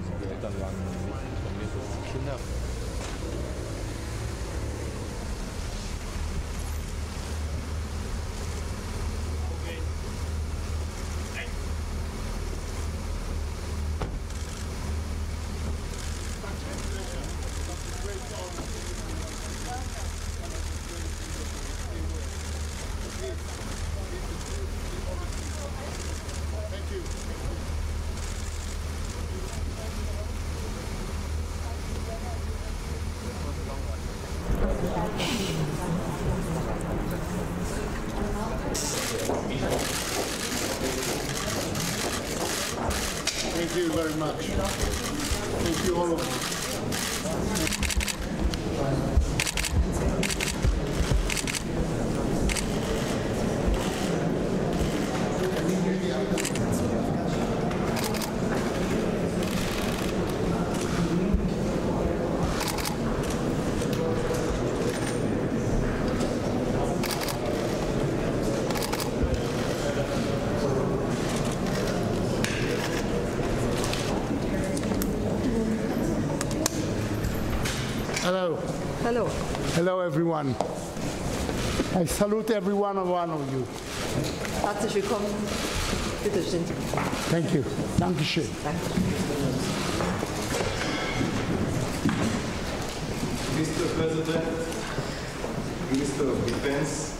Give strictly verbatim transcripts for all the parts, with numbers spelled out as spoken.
die Eltern waren informiert, dass die Kinder Thank you very much. Thank you all of you. Hello. Hello. Hello, everyone. I salute every one of one of you. Herzlich willkommen. Bitte stehen Sie. Thank you. Dankeschön. Danke. Mister President, Minister of Defense,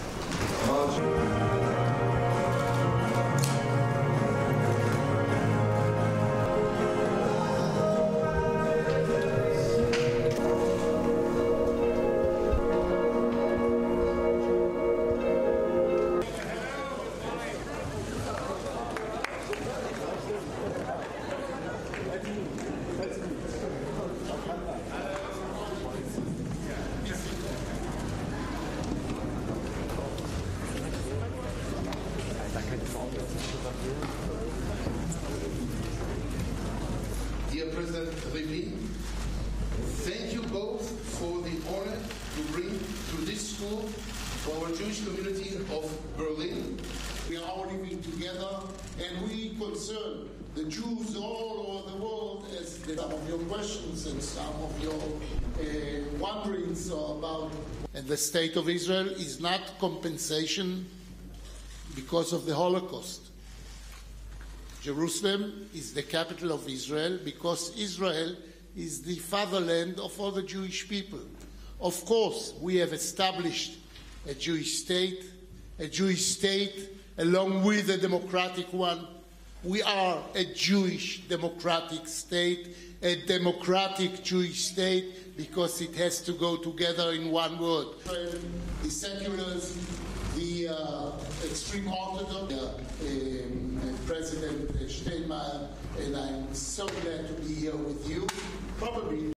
Dear President Rivlin, thank you both for the honor to bring to this school for our Jewish community of Berlin. We are all living together, and we concern the Jews all over the world as some of your questions and some of your uh, wonderings about. And the state of Israel is not compensation because of the Holocaust. Jerusalem is the capital of Israel because Israel is the fatherland of all the Jewish people. Of course, we have established a Jewish state, a Jewish state along with a democratic one. We are a Jewish democratic state, a democratic Jewish state, because it has to go together in one word. The seculars, the uh, extreme Orthodox, uh, um, President Steinmeier, and I'm so glad to be here with you. Probably